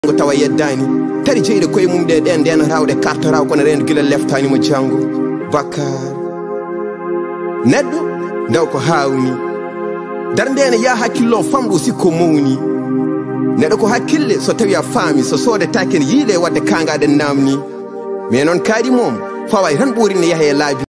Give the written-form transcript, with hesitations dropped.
jango tawa yeddani tari jeyde koye mum de den den rawde carte raw kono rende gila leftani mo jango Bakar neddo daw ko hawni darnde ne ya hakkillo famdo sikko mawni neddo ko hakkille so tawi a faami so sode taken yiile wadde kangade namni mais non kaadi mom faway tan ɓuri ne yahe laabi